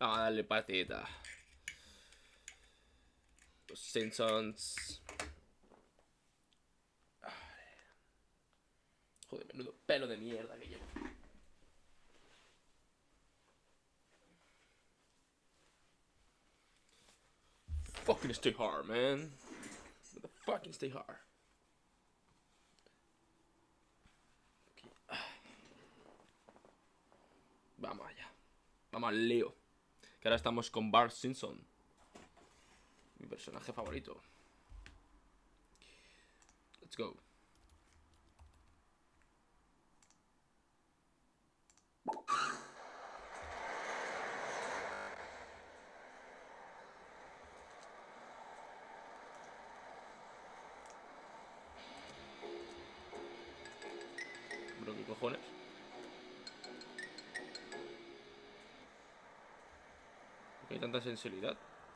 Vamos a darle patita. Los Simpsons. Joder, menudo pelo de mierda que llevo. Fucking stay hard, man. Fucking stay hard. Vamos allá. Vamos al lío. Que ahora estamos con Bart Simpson. Mi personaje favorito. Let's go. Bro, ¿qué cojones? ¿Por qué hay tanta sensibilidad?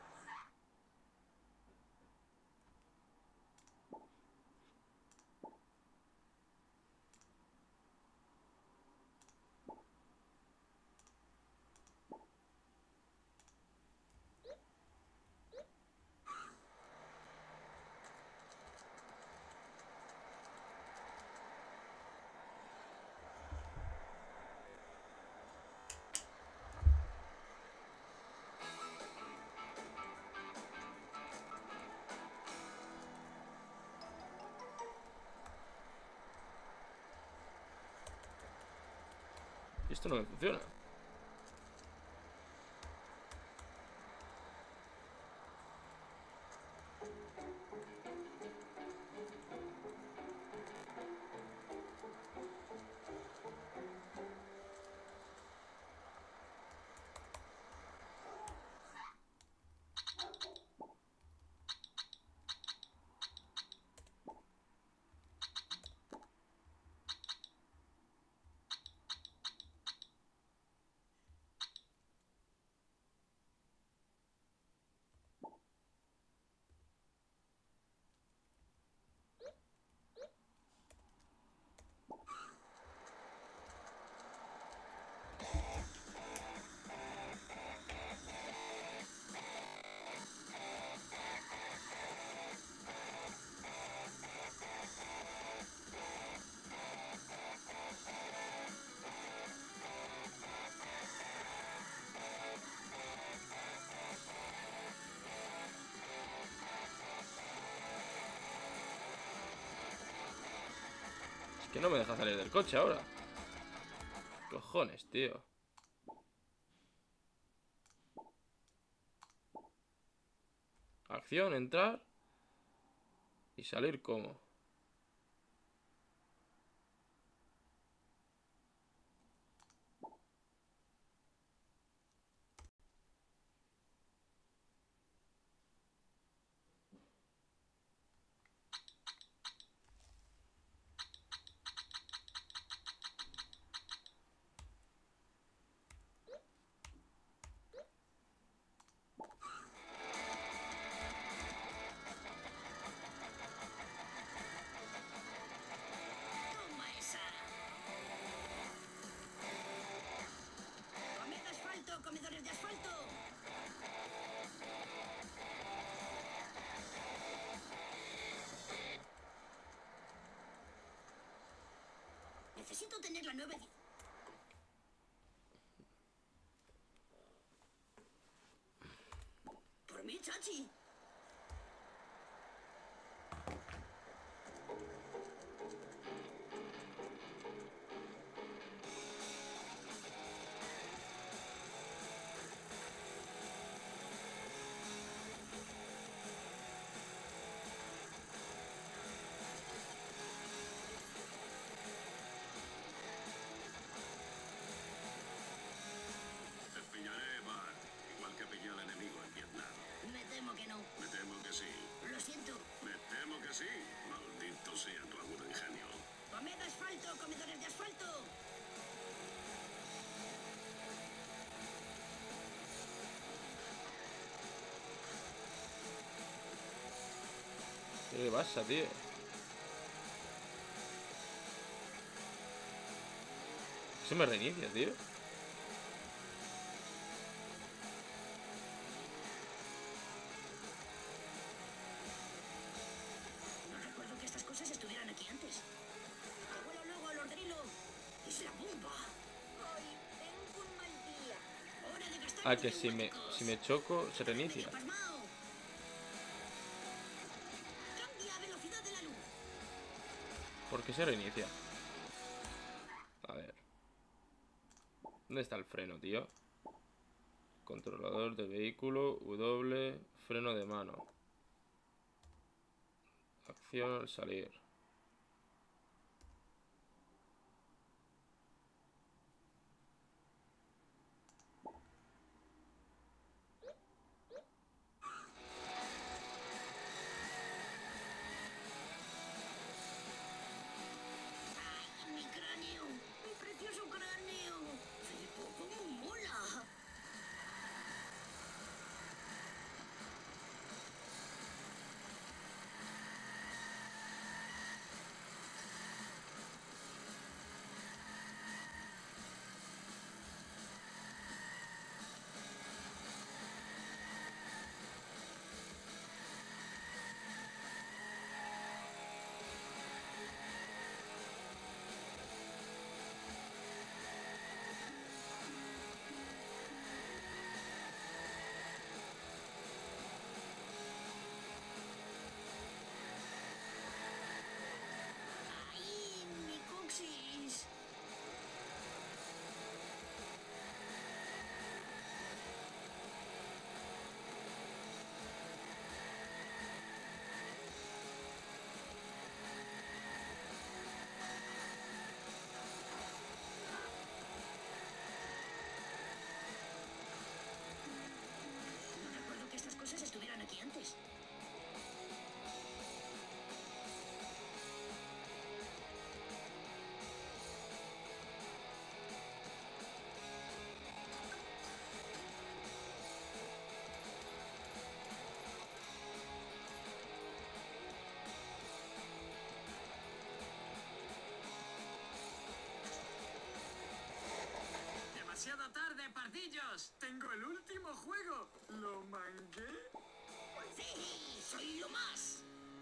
Esto no me funciona. Es que no me deja salir del coche ahora. Cojones, tío. Acción, entrar. Y salir como. Toma esa. Comed asfalto, comedores de asfalto. Necesito tener la nueva edición. Por mí, chachi. Te pillaré, Bart, igual que pillé al enemigo en Vietnam. Me temo que no. Me temo que sí. Lo siento. Me temo que sí. Maldito sea tu agudo ingenio. Comed asfalto, comedores de asfalto. ¿Qué pasa, tío? Se me reinicia, tío. Ah, que si me choco, se reinicia. Pasmao. Cambia velocidad de la luz. ¿Por qué se reinicia? A ver. ¿Dónde está el freno, tío? Controlador de vehículo, W, freno de mano. Acción al salir. Ay, mi cráneo. Mi precioso cráneo. Flipo, cómo mola. Ay, mi coxis. No recuerdo que estas cosas estuvieran aquí antes. Demasiado tarde, pardillos. Tengo el último juego. ¿Lo mangué? Sí, soy lo más.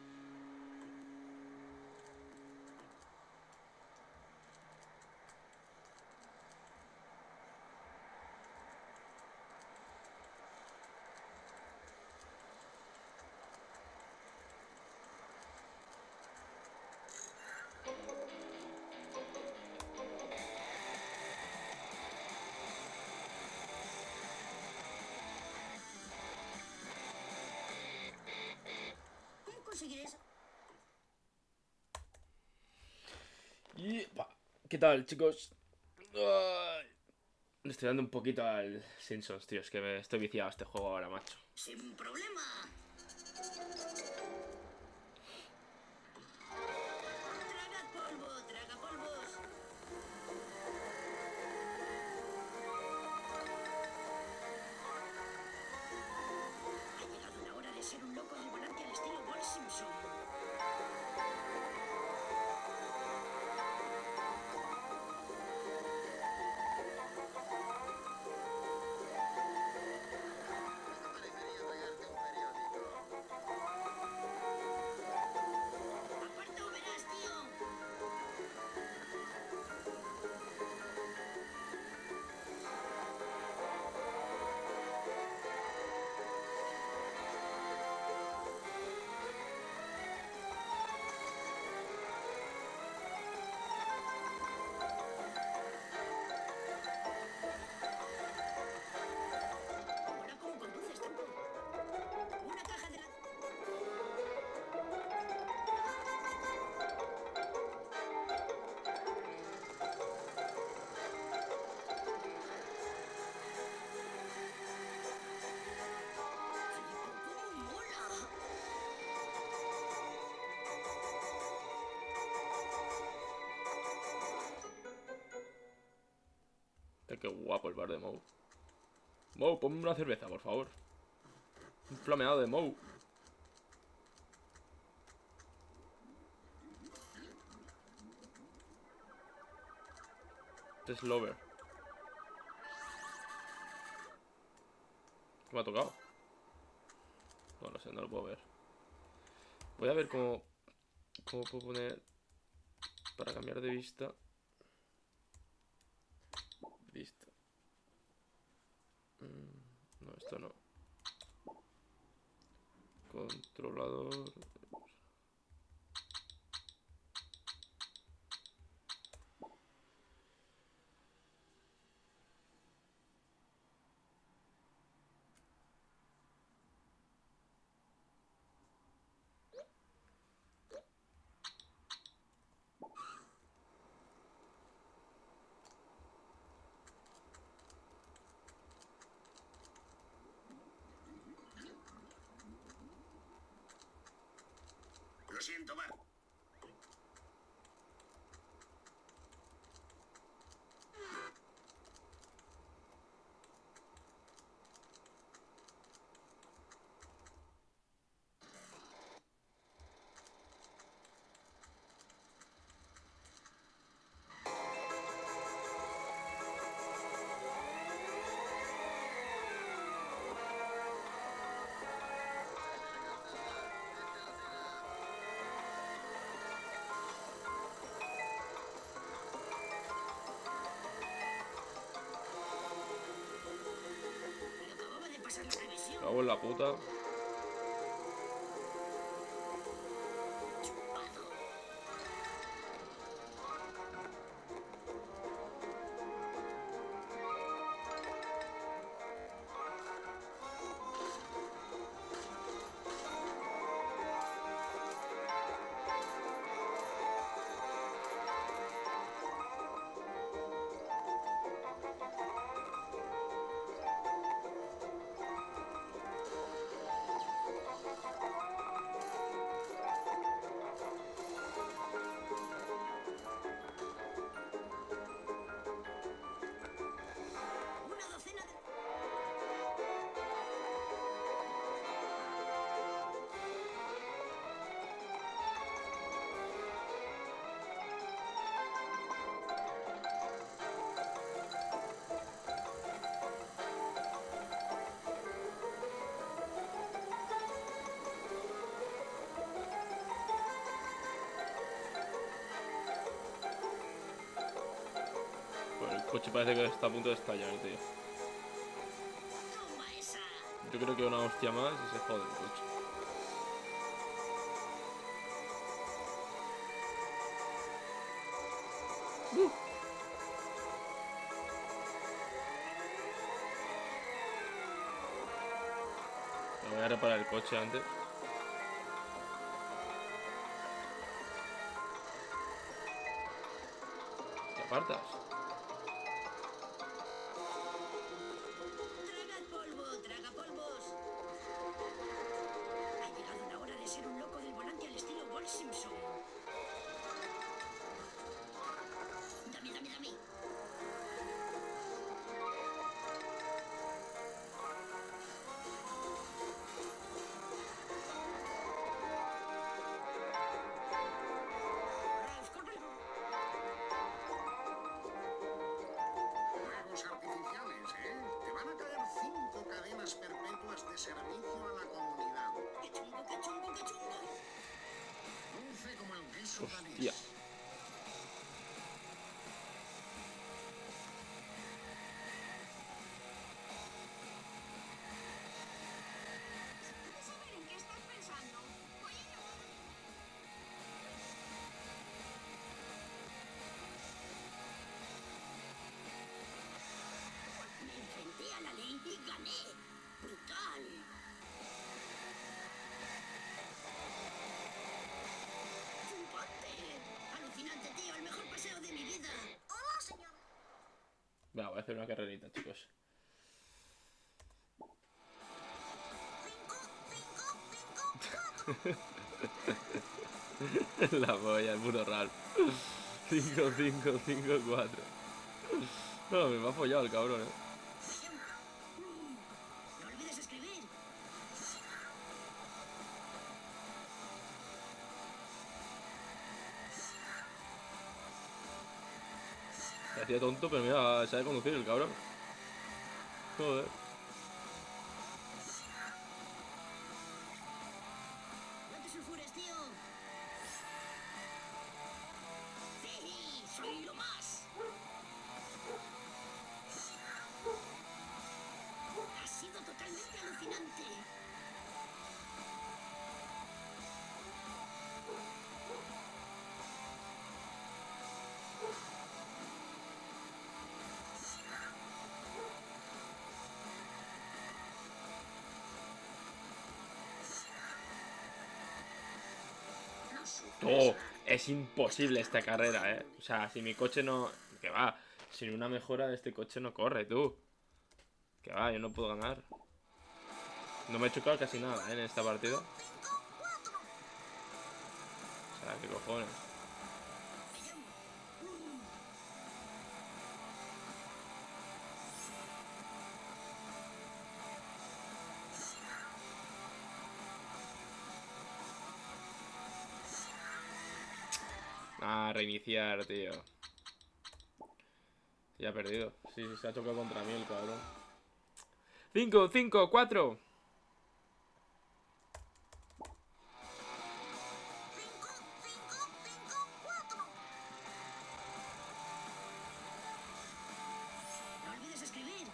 ¿Cómo conseguir eso? ¿Qué tal, chicos? Ay. Le estoy dando un poquito al Simpsons, tío. Es que me estoy viciado a este juego ahora, macho. Sin problema. Traga polvo, traga polvos. Ha llegado la hora de ser un loco del volante al estilo Bart Simpson. Aparta o verás, tío. Ahora, ¿cómo conduces tanto? Una caja de la... Flipo, cómo mola. Qué guapo el bar de Moe. Moe, ponme una cerveza, por favor. Un flameado de Moe. Este es Lover. ¿Qué me ha tocado? No lo sé, no lo puedo ver. Voy a ver cómo puedo poner para cambiar de vista. Vista. Esto no. Controlador. Lo siento, Bar. Lo acababa de pasar la revisión. Cago en la puta. Chupado. Una docena de... Pues el coche parece que está a punto de estallar, tío. Toma esa. Yo creo que una hostia más y se jode el coche. Me voy a reparar el coche antes. ¿Te apartas? Traga polvo, traga polvos. Ha llegado la hora de ser un loco del volante al estilo Walt Simpson. Dame, dame, dame. Ralph, corre. Juegos artificiales, ¿eh? Te van a caer 5 cadenas perpetuas de servicio a la comunidad. ¡Qué chungo, qué chungo, qué chungo! Dulce como el queso Hostia. danés. ¿Puedes saber en qué estás pensando? Voy a llamar. Me enfrenté a la ley y gané. ¡Brutal! ¡Flipante! ¡Alucinante, tío! ¡El mejor paseo de mi vida! ¡Hola, señor! Venga, voy a hacer una carrerita, chicos. La polla, el puto Ralph. 5, 5, 5, 4. No, me ha follado el cabrón, No olvides escribir. Me hacía tonto, pero mira, sabe conducir el cabrón. Joder. No te sulfures, tío. Sí, soy lo más. Ha sido totalmente Oh, es imposible esta carrera, O sea, si mi coche no... Que va, sin una mejora de este coche no corre, tú. Que va, yo no puedo ganar. No me he chocado casi nada, en esta partida. O sea, ¿qué cojones? Ah, reiniciar, tío. Ya ha perdido. Sí, se ha chocado contra mí el cabrón. 5, 5, 4. No olvides escribir.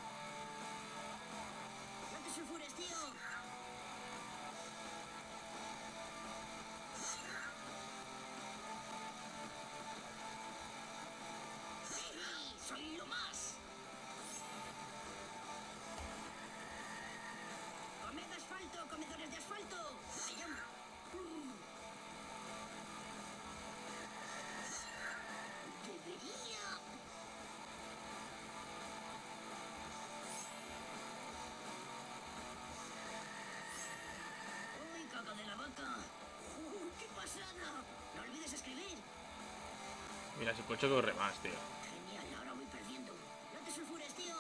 No te sulfures, tío. Sí, soy lo más. Comed asfalto, comedores de asfalto. Me llamo. Debería. Uy, caca de la vaca. ¡Qué pasada! No olvides escribir. Mira, su coche corre más, tío. Genial, ahora voy perdiendo. No te sulfures, tío.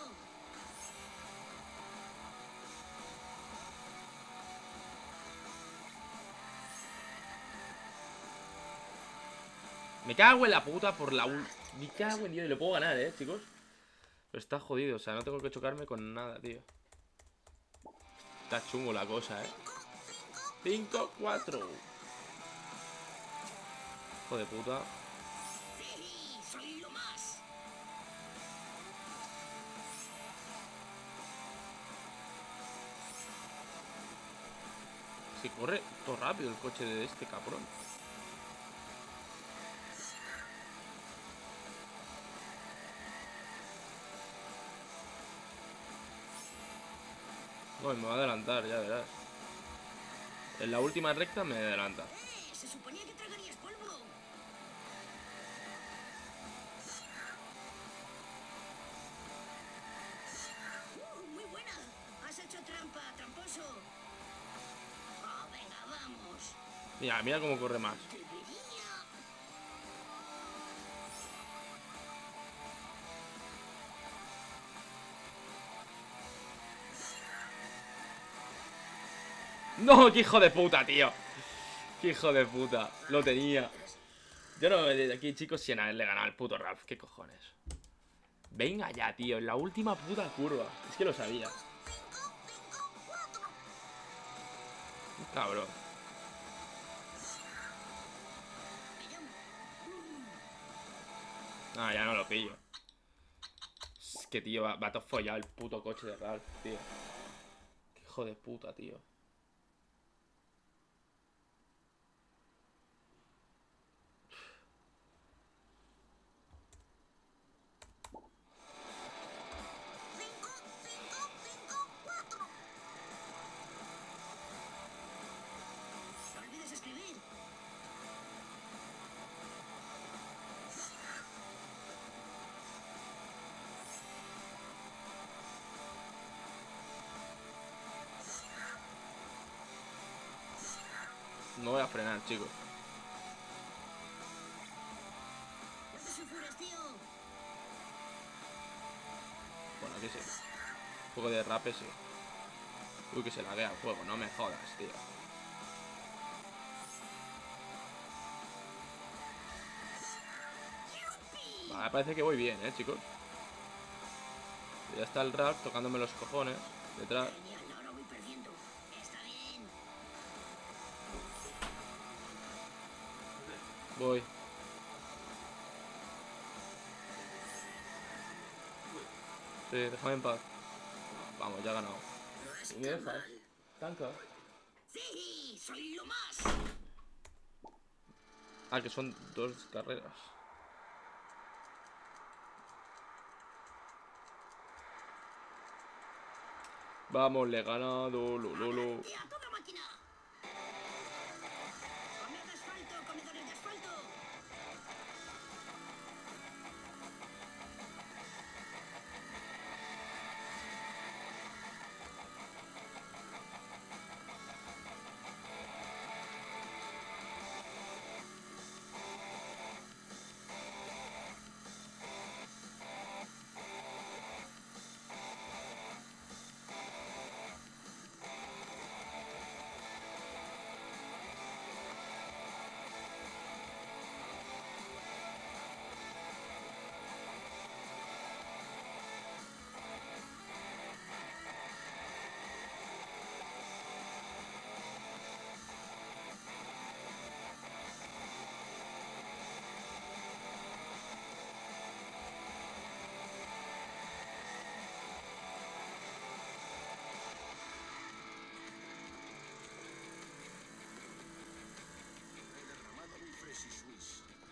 Me cago en la puta por la Me cago en Dios. Y lo puedo ganar, chicos. Pero está jodido, o sea, no tengo que chocarme con nada, tío. Está chungo la cosa, 5, 4. Hijo de puta. Sí, soy lo más. Se corre todo rápido el coche de este cabrón. No, me va a adelantar, ya verás. En la última recta me adelanta. Se suponía que tragarías polvo. Muy buena. Has hecho trampa, tramposo. Oh, venga, vamos. Mira, mira cómo corre más. Debería. ¡No! ¡Qué hijo de puta, tío! ¡Qué hijo de puta! Lo tenía. Yo no me de aquí, chicos, sin haberle ganado al puto Ralph. ¿Qué cojones? Venga ya, tío. En la última puta curva. Es que lo sabía. Cabrón. Ah, ya no lo pillo. Es que, tío, va todo follado el puto coche de Ralph, tío. Qué hijo de puta, tío. No olvides escribir. No voy a frenar, chicos. No te sulfures, tío. Bueno, aquí sí. Un poco de derrape, sí. Uy, que se laguea el juego. No me jodas, tío. Vale, parece que voy bien, chicos. Ya está el Ralph tocándome los cojones detrás. Genial, ahora voy perdiendo. Está bien. Voy. Sí, déjame en paz. Vamos, ya he ganado. ¿Y me dejas? ¿Tanca? Sí, soy lo más. Ah, que son 2 carreras. Vamos, le he ganado, Lululu. ¡A toda máquina! Comed asfalto, comedores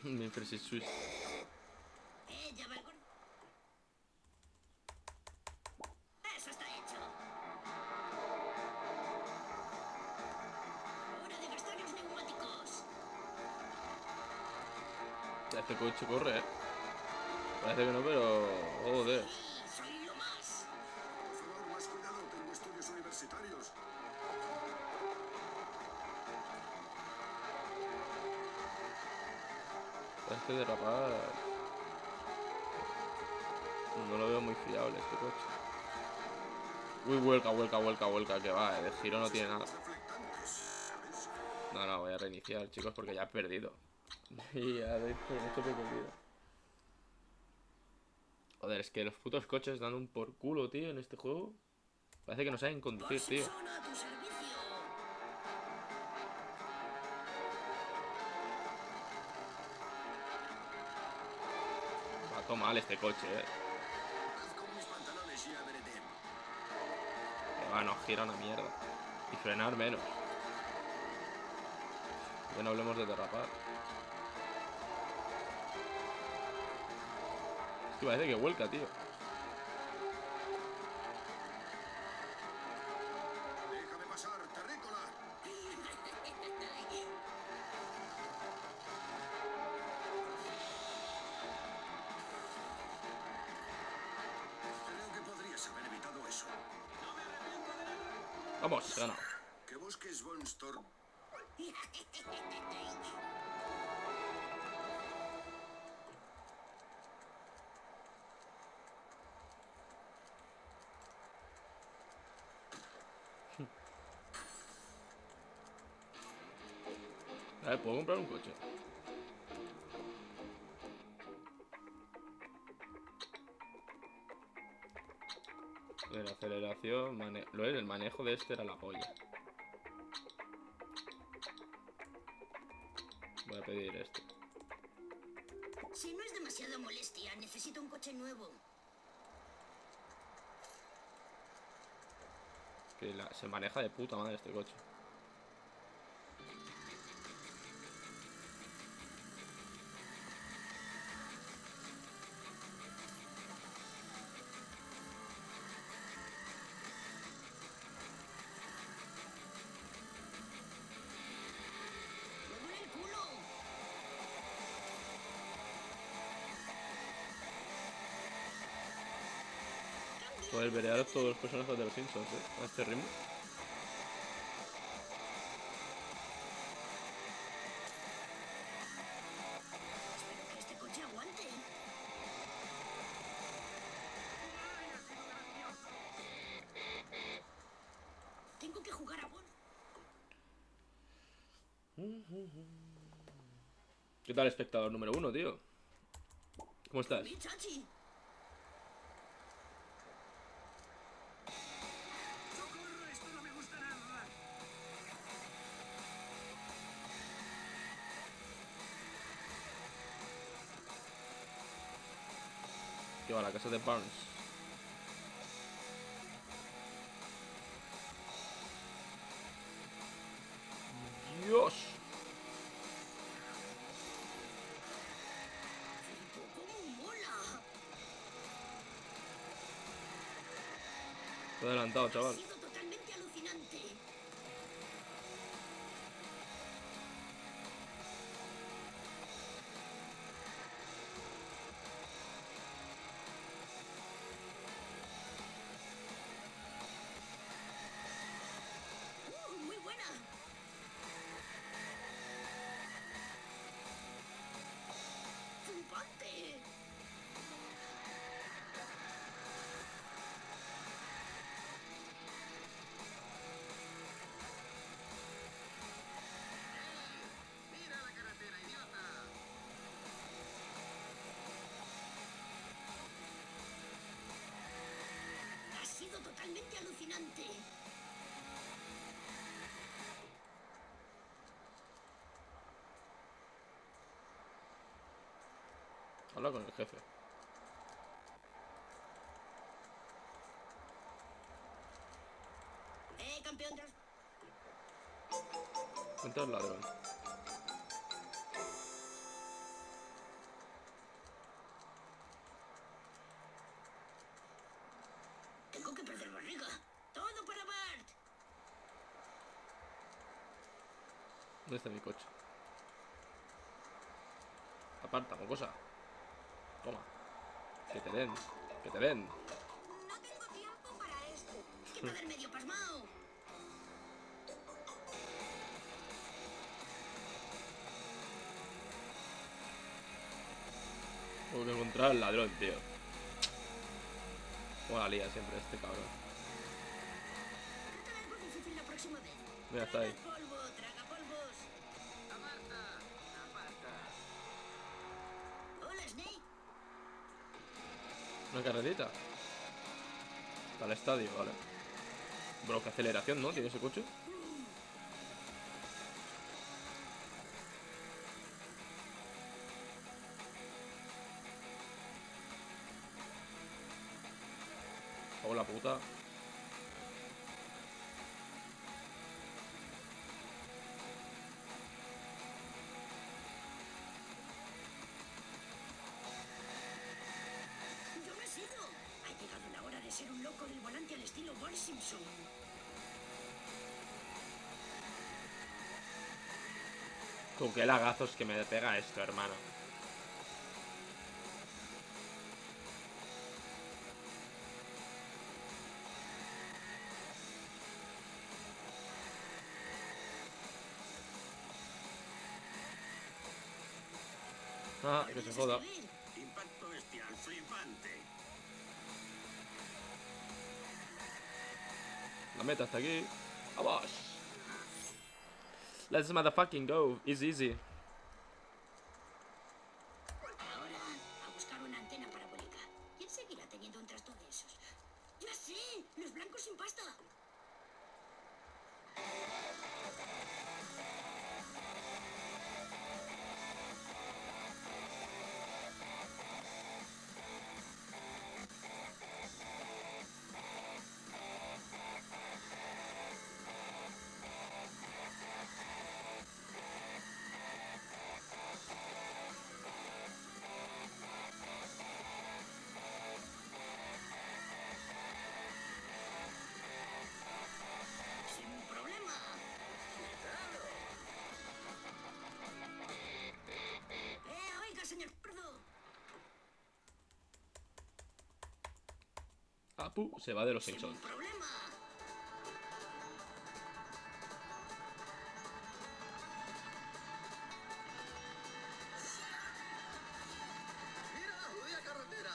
Mi Fresh Swiss. Ya va el gordo. Eso está hecho. Hora de gastar los neumáticos. Este coche corre, Parece que no, pero... Joder. Sí, soy lo más. Por favor, más cuidado, tengo estudios universitarios. Parece que derrapar... No lo veo muy fiable este coche. Uy, vuelca, que va, de giro no tiene nada. Los reflectantes, ¿sabes? No, voy a reiniciar, chicos, porque ya he perdido. Y ya de esto mucho que he perdido. Joder, es que los putos coches dan un por culo, tío, en este juego. Parece que no saben conducir, tío. Persona a tu servicio. Va todo mal este coche, Haz con mis pantalones y ya veré. Que va, no gira una mierda. Y frenar menos. Ya no hablemos de derrapar. Es que parece que vuelca, tío. Déjame pasar, terrícola. Creo que podrías haber evitado eso. Vamos, he ganado. Que busques Von Storm. A ver, ¿puedo comprar un coche? De la aceleración, lo es, el manejo de este era la polla. Voy a pedir esto. Si no es demasiada molestia, necesito un coche nuevo. Que se maneja de puta madre este coche. ¡Me duele el culo! Poder verear a todos los personajes de los Simpsons, a este ritmo. Espero que este coche aguante. Tengo que jugar a Bon. ¿Qué tal, espectador número 1, tío? ¿Cómo estás? ¡Mi chachi! ¡Socorro! Esto no me gusta nada. Que va a la casa de Barnes. ¡Dios! ¡Cómo mola! Estoy adelantado, Ha chaval. sido totalmente alucinante. Muy buena. ¡Zumbante! Mira la carretera, idiota. Ha sido totalmente alucinante. Habla con el jefe. Campeón de los... Cuenta el ladrón. ¿Dónde está mi coche? Aparta, mocosa. Toma. Que te den. Que te den. No tengo tiempo para esto. Es que va a dar medio pasmao. Tengo que encontrar al ladrón, tío. Como la lía siempre este cabrón. Trata algo difícil la próxima vez. Mira, está ahí. Traga polvo, traga polvos. Aparta, aparta. Hola, Snake. Una carretita. Está al estadio, vale. Bro, qué aceleración, ¿no? Tiene ese coche. Oh, la puta. Yo me sigo. Ha llegado la hora de ser un loco del volante al estilo Bart Simpson. Con qué lagazos que me pega esto, hermano. Ah, que se joda. Impacto bestial flipante. La meta está aquí. ¡Vamos! Let's motherfucking go. It's easy. Ahora, a buscar una antena parabólica. ¿Quién seguirá teniendo un trasto de esos? ¡Ya sé! ¡Los blancos sin pasta! ¡Sin problema! Oiga, señor Pardo. Apu se va de los ¡Sin Simpsons. problema! ¡Mira la jodida carretera!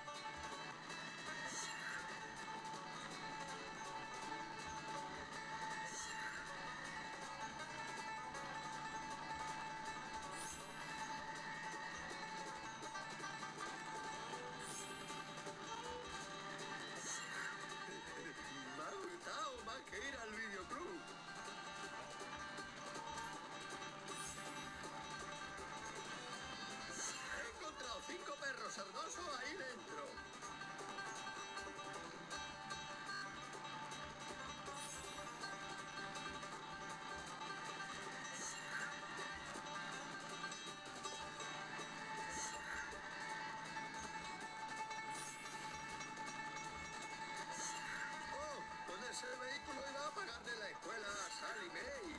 Me ha gustado más que ir al videoclub. He encontrado 5 perros sarnosos ahí dentro. Oh, con ese vehículo iba a pagarle la escuela a Sally May.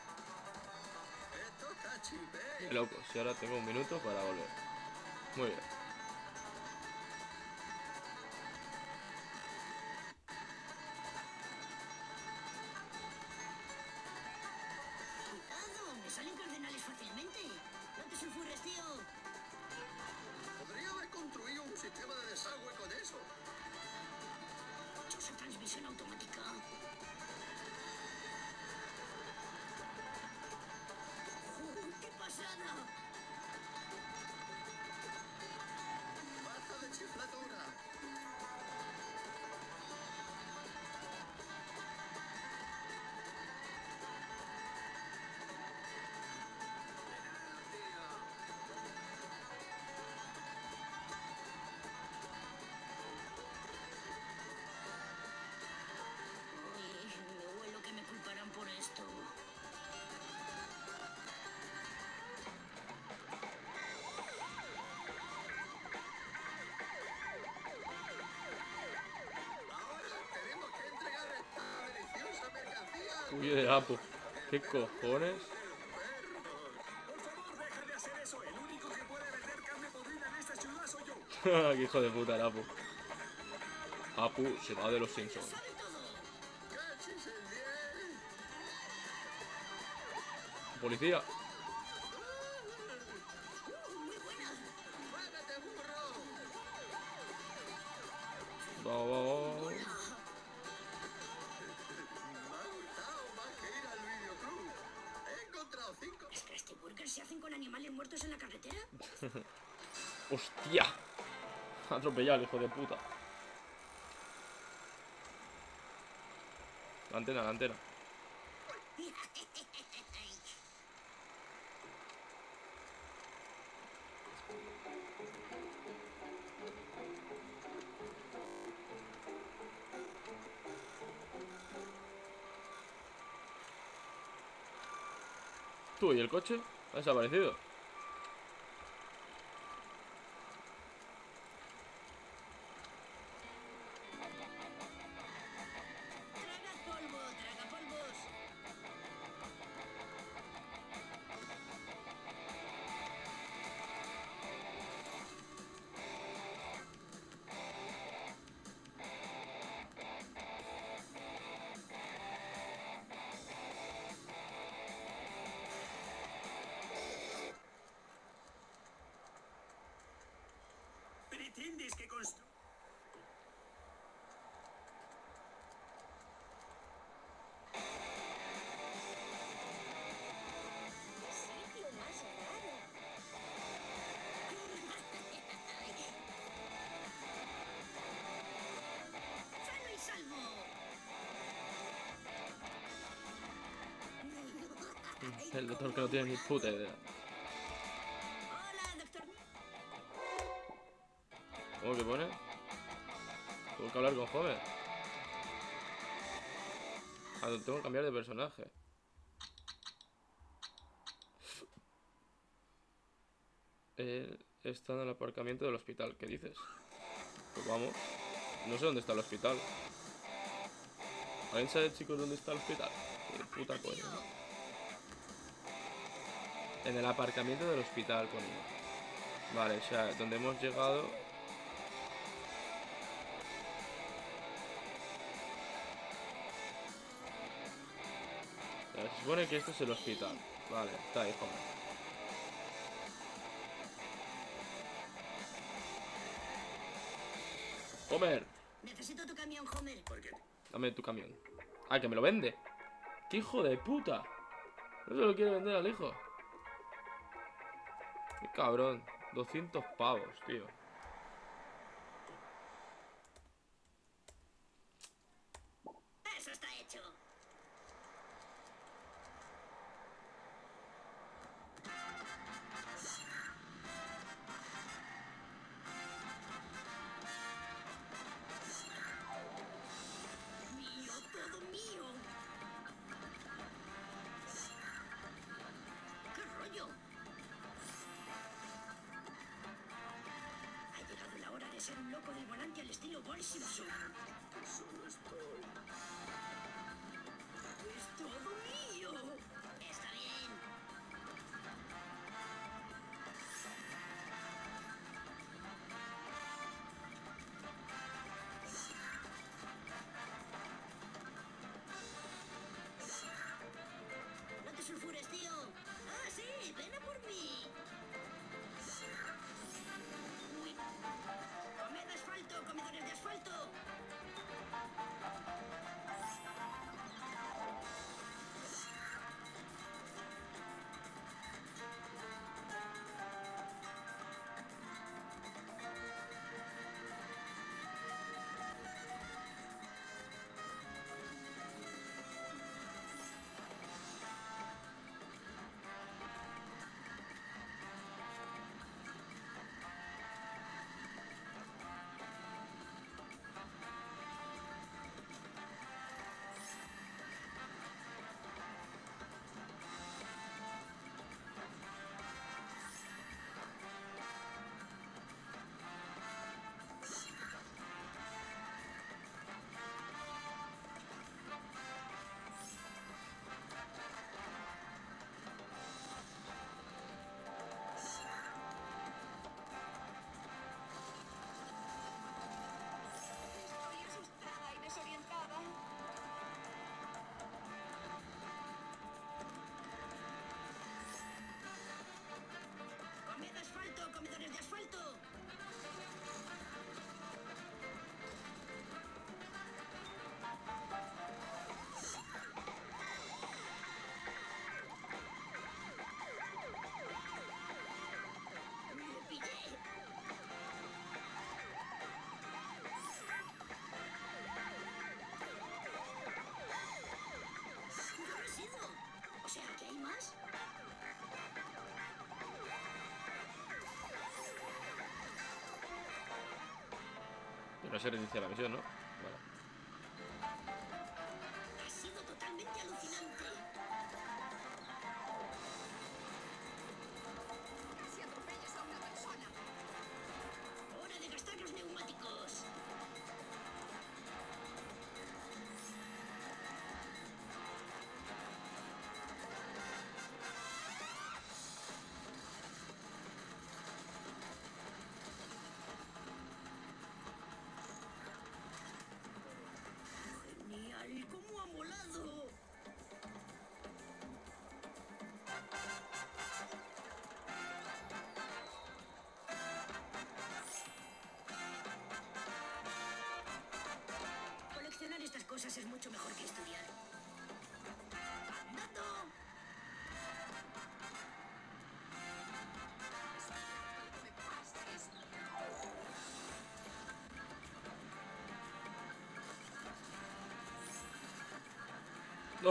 Esto está chipé. Qué loco. Si ahora tengo un minuto para volver. Muy bien. ¡Cuidado! ¡Me salen cardenales fácilmente! ¡No te sulfures, tío! Podría haber construido un sistema de desagüe con eso. Dichosa transmisión automática. ¡Qué pasada! Basta de chiflatura. Uy, me huelo que me culparán por esto. Ahora tenemos que entregar esta deliciosa mercancía. Uy, de Apu. ¿Qué cojones? Qué hijo de puta el Apu. Apu se va de los Simpsons. ¡Sabe todo! ¡Cachis el 10! Policía. ¡Muy buena! ¡Págate, burro! Va, va, va. Me ha gustado más que ir al videoclub. He encontrado 5. ¿Las Krusty Burgers se hacen con animales muertos en la carretera? ¡Hostia! Atropellado, hijo de puta. La antena, la antena. Tú, ¿y el coche? ¿Ha desaparecido? ¡Traga polvo! ¡Traga polvos! Pretendes que construya. ¡Sitio más raro! ¡Sano y salvo! El doctor que no tiene ni puta idea. Hola, doctor. ¿Cómo que pone? Tengo que hablar con Homer. Ah, tengo que cambiar de personaje. Él está en el aparcamiento del hospital. ¿Qué dices? Pues vamos. No sé dónde está el hospital. ¿Alguien sabe, chicos, dónde está el hospital? Qué puta coña. En el aparcamiento del hospital, coño. Vale, o sea, donde hemos llegado. Se supone que este es el hospital. Vale, está ahí, joder. Homer, Necesito tu camión, Homer. ¿Por qué? dame tu camión. Ah, que me lo vende. ¡Qué hijo de puta! No se lo quiere vender al hijo. Qué cabrón. 200 pavos, tío. Eso está hecho. Mío, todo mío. ¿Qué rollo? Ha llegado la hora de ser un loco del volante al estilo Bart Simpson. Solo estoy. ¡Es todo mío! Está bien. No te sulfures, tío. Ah, sí, ven a por mí. Uy. Comed asfalto, comedores de asfalto. No se reinicia la misión, ¿no? Vale. Ha sido totalmente alucinante. Casi atropellas a una persona. ¡Hora de gastar los neumáticos! ¡Genial! ¡Cómo ha molado! Coleccionar estas cosas es mucho mejor que estudiar. ¡Andando! Algo me pases. ¡No!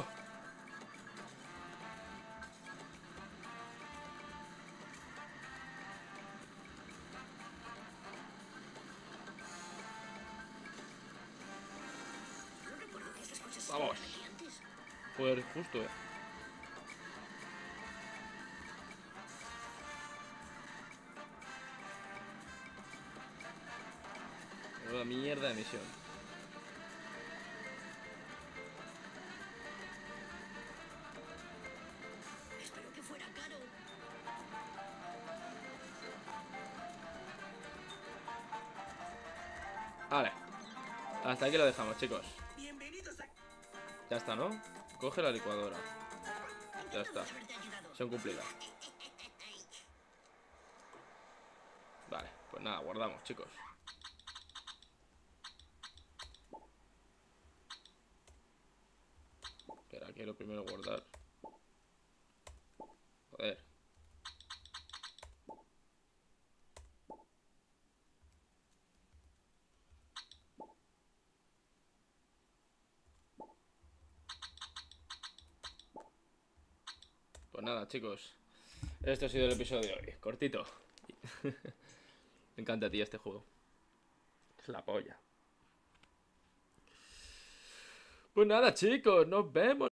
No recuerdo que estas cosas Vamos. estuvieran aquí antes. Joder, justo, Una mierda de misión. Espero que fuera caro. Vale. Hasta aquí lo dejamos, chicos. Bienvenidos a... Ya está, ¿no? Coge la licuadora. Ya Encantado está. de haberte ayudado. Misión cumplida. Vale, pues nada, guardamos, chicos. Espera, quiero primero guardar. Joder. Pues nada, chicos. Este ha sido el episodio de hoy. Cortito. Me encanta, tío, este juego. Es la polla. Pues nada, chicos, nos vemos.